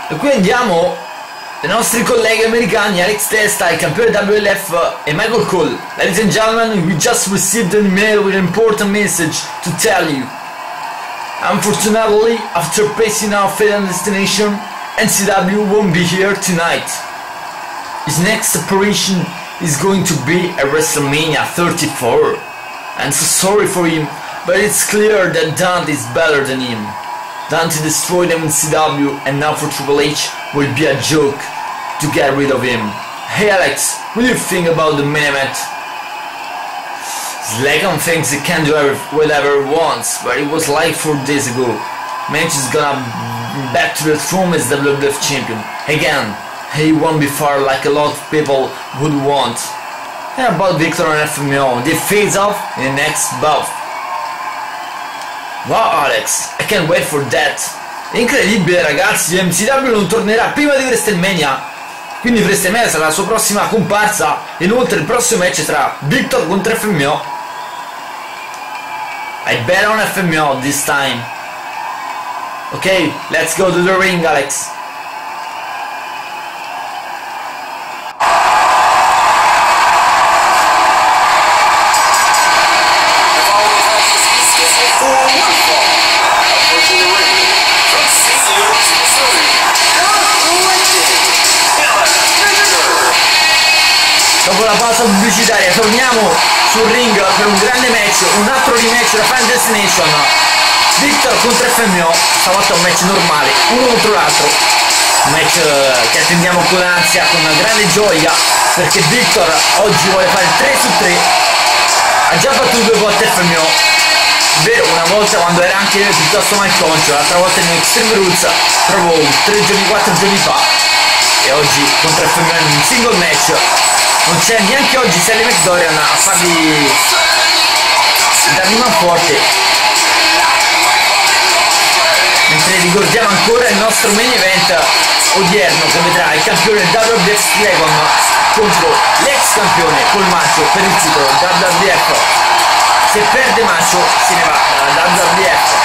E qui andiamo dai nostri colleghi americani Alex Testa, il campione WLF, e Michael Cole. Ladies and gentlemen, we just received an email with an important message to tell you. Unfortunately, after passing our final destination, NCW won't be here tonight. His next operation is going to be at WrestleMania 34. I'm so sorry for him, but it's clear that Dante is better than him. Dante destroyed MCW, and now for Triple H will be a joke to get rid of him. Hey Alex, what do you think about the main event? Slagon thinks he can do whatever he wants, but it was like 4 days ago. Manch is gonna back to the throne as WWF champion. Again, he won't be far like a lot of people would want. And about Victor and FMO, they face off in the next bout. Wow Alex, I can't wait for that. È incredibile ragazzi, MCW non tornerà prima di WrestleMania. Quindi WrestleMania sarà la sua prossima comparsa. Inoltre il prossimo match sarà Victor contro FMO. I bet on FMO this time. Ok, let's go to the ring Alex. Dopo la pausa pubblicitaria torniamo sul ring per un grande match, un altro rematch da Final Destination. Victor contro FMO, stavolta un match normale, uno contro l'altro. Un match che attendiamo con ansia, con una grande gioia, perché Victor oggi vuole fare 3 su 3. Ha già battuto 2 volte FMO, vero, una volta quando era anche piuttosto malconcio, l'altra volta in Extreme Rules proprio 4 giorni fa. E oggi contro FMO in un single match. Non c'è neanche oggi Sally McDorian a fargli dargli man forte. Mentre ricordiamo ancora il nostro main event odierno, che vedrà il campione WWF Dragon contro l'ex campione Paul Macho per il titolo WWF. Se perde Macho se ne va dalla WWF.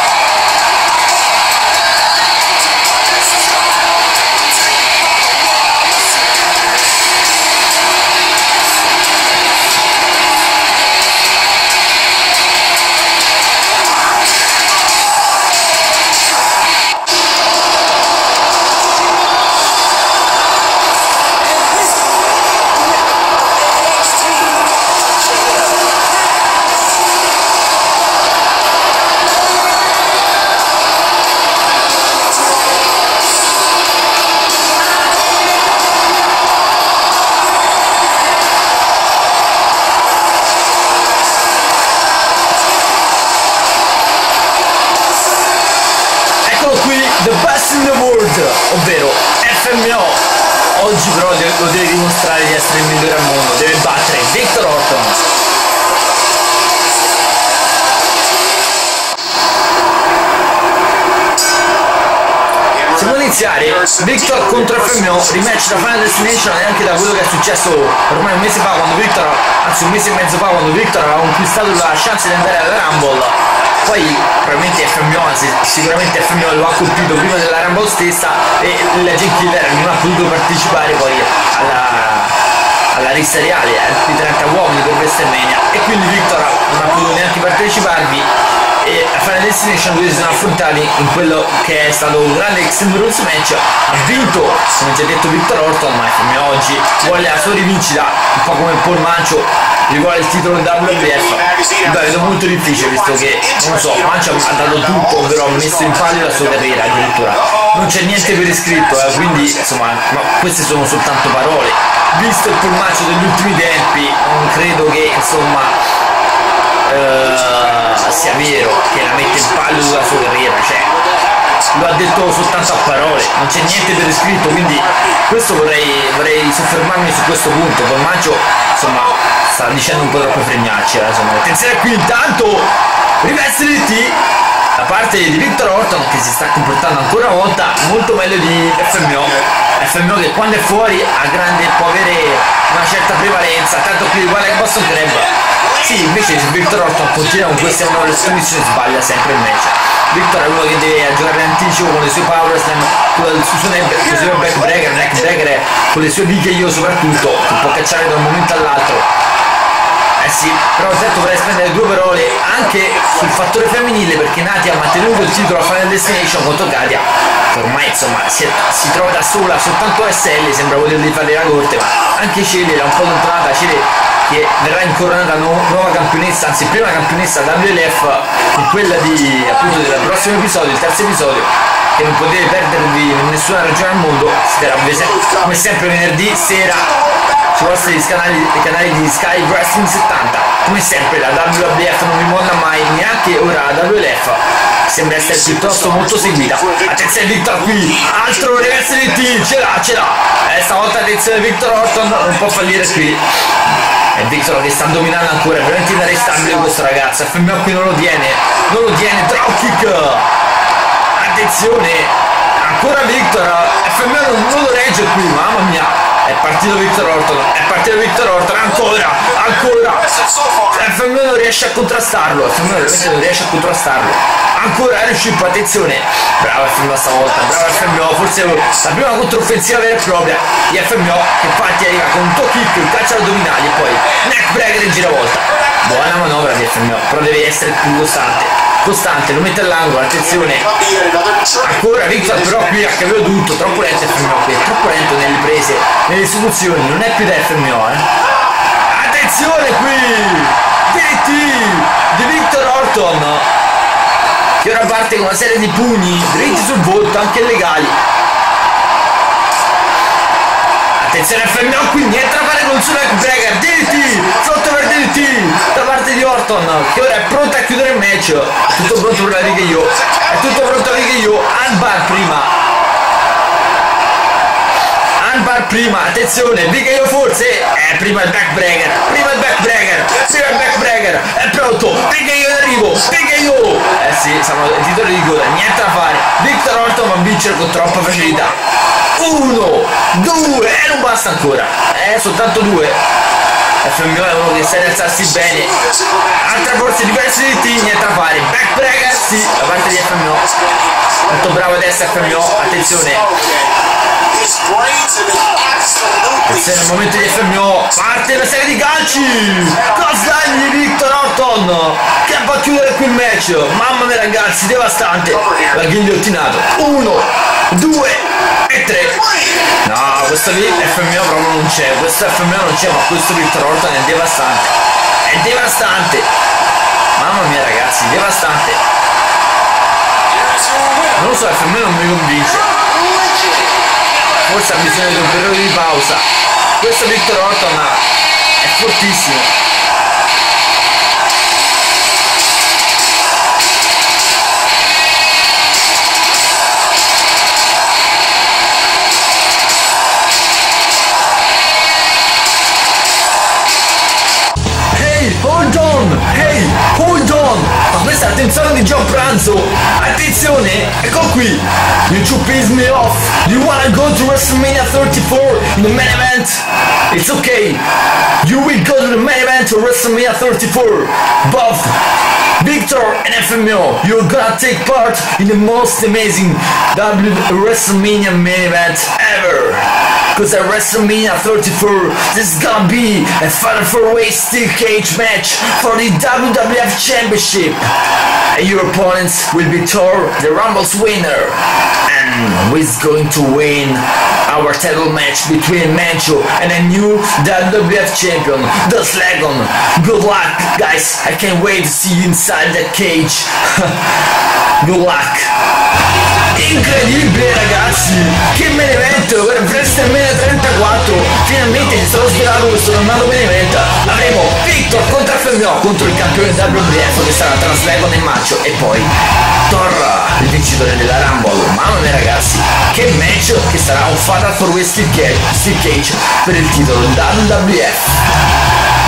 The best in the world, ovvero FMO. Oggi però lo deve dimostrare di essere il migliore al mondo, deve battere Victor Orton. Siamo iniziare Victor contro FMO, rematch da Final Destination, e anche da quello che è successo ormai un mese fa, quando Victor, anzi un mese e mezzo fa, quando Victor aveva conquistato la chance di andare alla Rumble. Poi probabilmente FMO, sicuramente FMO lo ha colpito prima della Rumble stessa, e la Legend Killer non ha potuto partecipare poi alla lista reale di 30 uomini per WrestleMania, e quindi Victor non ha potuto neanche parteciparvi. E a Final Destination 2 si sono affrontati in quello che è stato un grande Extreme Rules match. Ha vinto, come già detto, Victor Orton, ma FMO oggi vuole la sua rivincita, un po' come Paul Mancho vuole il titolo WWF. Beh, vedo molto difficile, visto che, non lo so, Mancho ha dato tutto, però ha messo in palio la sua carriera addirittura. Non c'è niente per iscritto, quindi insomma, ma queste sono soltanto parole. Visto il Paul Mancho degli ultimi tempi, non credo che insomma sia vero che la mette in palio sulla sua carriera, cioè lo ha detto soltanto a parole, non c'è niente per iscritto, quindi questo vorrei soffermarmi su questo punto. Paul Mancho insomma sta dicendo un po' troppo fregnacce, insomma. Attenzione qui, intanto riveste di T da parte di Victor Orton, che si sta comportando ancora una volta molto meglio di FMO che quando è fuori può avere una certa prevalenza, tanto più uguale che Boston Crab. Sì, invece se Victor Orton continua con queste condizioni sbaglia sempre il match. Victor è uno che deve giocare in anticipo con le sue power slam, con il suo così un backbreaker con le sue bighe io soprattutto, che può cacciare da un momento all'altro. Eh sì, però certo vorrei spendere due parole anche sul fattore femminile, perché Nadia ha mantenuto il titolo a Final Destination contro Katia, che ormai insomma si trova da sola, soltanto SL sembra volergli fare la corte, ma anche Cele era un po' allontanata, Cele che verrà incoronata nuova campionessa, anzi prima campionessa WLF, in quella di appunto del prossimo episodio, il terzo episodio, che non potete perdervi in nessuna regione al mondo. Si terrà come sempre venerdì sera sui vostri canali di Sky Wrestling 70. Come sempre la WWF non vi molla mai, neanche ora la WLF sembra essere piuttosto molto seguita. Attenzione Victor qui, altro reverse DT, ce l'ha, stavolta attenzione Victor Orton, non può fallire qui. È Victor che sta dominando ancora, è veramente inarrestabile questo ragazzo. FMO qui non lo tiene, drop kick. Attenzione, ancora Victor, FMO non lo regge qui, mamma mia. È partito Victor Orton, ancora. FMO non riesce a contrastarlo, ancora Airship, attenzione. Bravo FMO stavolta, forse la prima controffensiva vera e propria di FMO, che infatti arriva con un toe kick, un calcio addominali e poi neckbreaker in giravolta. Buona manovra di FMO, però deve essere più costante, lo mette all'angolo, attenzione. Ancora Victor, però qui ha capito tutto, troppo lento FMO qui, è troppo lento nelle prese, nelle esecuzioni, non è più da FMO, Attenzione qui, DT di Victor Orton, che ora parte con una serie di pugni dritti sul volto, anche legali. Attenzione FMO qui, niente da fare con il suo neckbreaker, DDT, front over DDT da parte di Orton, che ora è pronta a chiudere il match. È tutto pronto per la RKO, Armbar prima, attenzione, RKO forse, prima il backbreaker, è pronto, RKO in arrivo, RKO. Sì, siamo al titolo di coda, niente da fare, Victor Orton va a vincere con troppa facilità. 1, 2, e non basta ancora, soltanto 2. FMO è uno che sa rialzarsi bene. Altra forse diversa di T, niente da fare. Backbreaker, sì, da parte di FMO. Molto bravo adesso FMO, attenzione. Attenzione al momento di FMO, parte una serie di calci. Cos'hai di Victor Orton, che va a chiudere qui il match. Mamma mia ragazzi, devastante. La ghigliottinato. 1, 2 e 3. No, questo lì FMO proprio non c'è, ma questo Victor Orton è devastante, mamma mia ragazzi, devastante. Non lo so, FMO non mi convince, forse ha bisogno di un periodo di pausa. Questo Victor Orton è fortissimo. Hold on! Ma questa è l'attenzione di John Pranzo! Attenzione! Ecco qui! You two piss me off! You wanna go to WrestleMania 34 in the main event? It's okay! You will go to the main event of WrestleMania 34! Both Victor and FMO, you're gonna take part in the most amazing WrestleMania main event ever! Because at WrestleMania 34, this is gonna be a Fatal 4-Way Steel Cage match for the WWF Championship. And your opponents will be Thor, the Rumble's winner. And who is going to win our title match between Mancho and a new WWF champion, The Slagon. Good luck, guys. I can't wait to see you inside that cage. Good luck. Incredibile ragazzi, che main event per WrestleMania 34, finalmente si sono svelato questo tornato main event. Avremo Victor contro FMO, contro il campione WWF che sarà tra Slagon e Macho, e poi Thor, il vincitore della Rumble. Mamma mia ragazzi, che match, che sarà un Fatal 4-Way Steel Cage per il titolo WWF.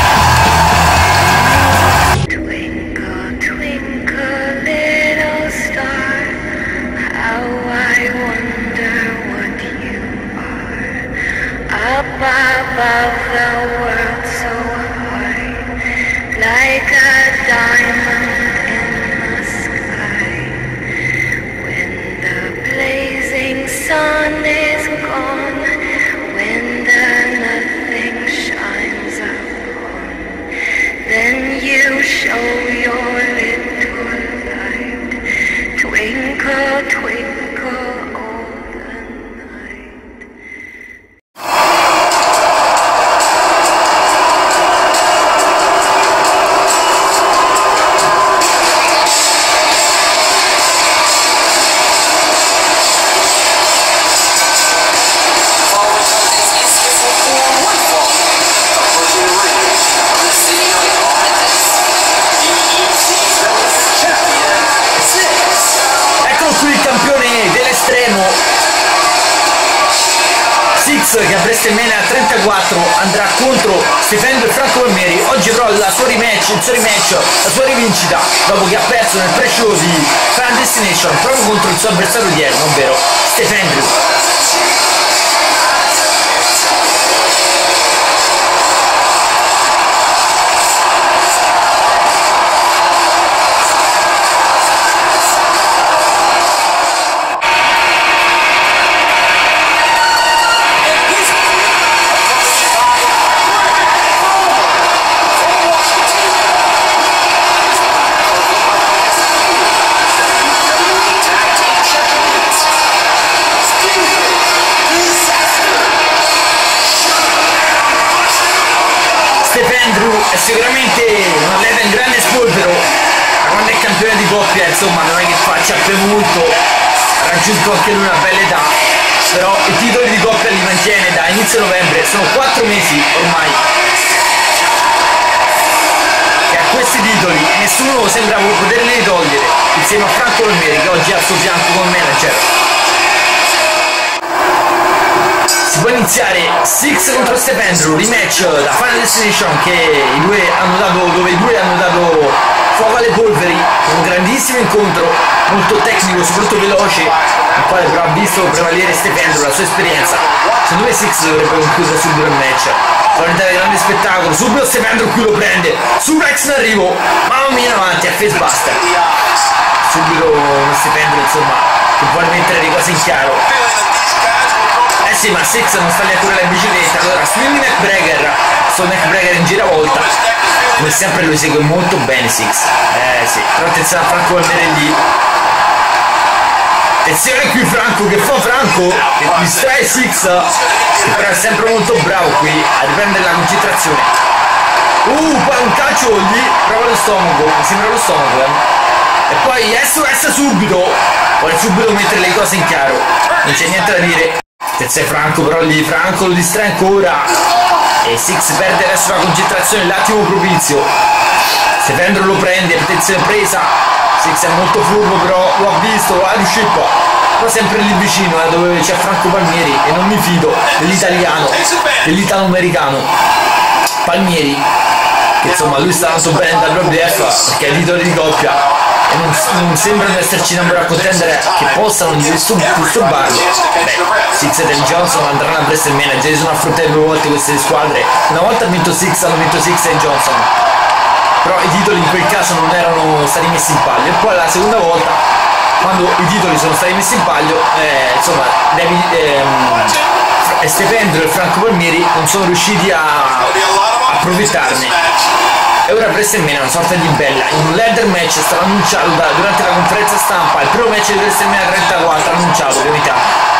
Above the world so high, like a diamond in the sky, when the blazing sun sun is gone, when the nothing shines upon, then you show your little light, twinkle, twinkle all the night. Eccolo qui il campione dell'estremo Six, che a WrestleMania 34 andrà contro Stefano e Franco Palmieri. Oggi però il suo rematch, la sua rivincita dopo che ha perso nel pre-show di Final Destination proprio contro il suo avversario odierno, ovvero Stefano. È sicuramente un atleta in grande spolvero, ma quando è campione di coppia insomma non è che faccia più molto, ha raggiunto anche lui una bella età, però i titoli di coppia li mantiene da inizio novembre, sono 4 mesi ormai che a questi titoli nessuno sembra poterli togliere, insieme a Franco Palmieri che oggi è al suo fianco come manager. Si può iniziare Six contro Stefano, rematch da Final Destination dove i due hanno dato fuoco alle polveri, un grandissimo incontro, molto tecnico, soprattutto veloce, il quale però ha visto prevalere Stefano, la sua esperienza. Secondo me Six dovrebbe concludere subito il match, solamente di grande spettacolo, subito Stefano qui lo prende, suplex in arrivo, mamma mia avanti a facebuster, subito uno Stefano insomma che vuole mettere le cose in chiaro. Sì, ma Six non sta lì a correre la bicicletta, allora swing neckbreaker, sto neckbreaker in giravolta, come sempre lui segue molto bene Six, sì, però attenzione a Franco Palmieri lì, attenzione qui Franco, che fa Franco, che distrae Six, che però è sempre molto bravo qui a riprendere la concentrazione, poi un calcio lì, prova lo stomaco, mi sembra lo stomaco, e poi SOS subito, vuole subito mettere le cose in chiaro, non c'è niente da dire. Attenzione Franco, però lì Franco lo distrae ancora e Six perde adesso la concentrazione, l'attimo propizio, Stefano lo prende, attenzione presa, Six è molto furbo però lo ha visto, lo ha riuscito, però sempre lì vicino dove c'è Franco Palmieri e non mi fido dell'italo-americano Palmieri, che insomma lui sta andando bene dal WWF perché è titolo di coppia e non sembrano esserci numero a contendere che possano disturbarlo. Six e Dave Johnson andranno a WrestleMania, già sono affrontati 2 volte queste squadre, una volta hanno vinto Six e Johnson, però i titoli in quel caso non erano stati messi in palio, e poi la seconda volta quando i titoli sono stati messi in palio insomma Stefano e Franco Palmieri non sono riusciti a approfittarne. E ora WrestleMania, una sorta di bella, in un ladder match è stato annunciato durante la conferenza stampa, il primo match di WrestleMania 34 annunciato, ovviamente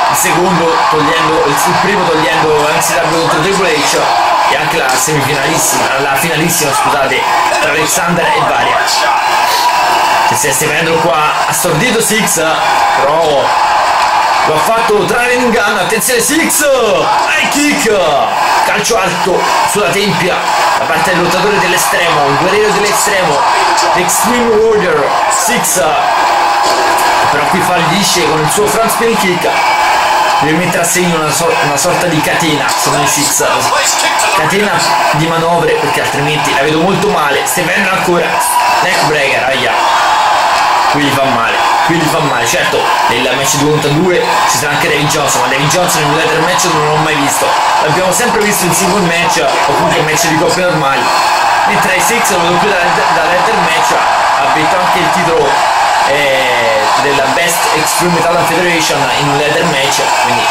il primo togliendo NCW contro Triple H e anche la finalissima scusate, tra Alexander e Varia. Che si è Stefano qua, ha stordito Six, però lo ha fatto trarre in inganno, attenzione Six, high kick, calcio alto sulla tempia da parte del lottatore dell'estremo, il guerriero dell'estremo, l'Extreme Warrior Six, però qui fallisce con il suo front spinning kick, deve mettere a segno una sorta di catena, secondo me Six, catena di manovre perché altrimenti la vedo molto male. Stefano ancora, neckbreaker, aia, qui gli fa male, certo nel match 2 contro 2 ci sarà anche Dave Johnson, ma Dave Johnson in un ladder match non l'ho mai visto, l'abbiamo sempre visto in single match o comunque in match di coppia normali, mentre ai Six lo vedo più da ladder match, ha vinto anche il titolo della Best Extreme Talent Federation in un ladder match, quindi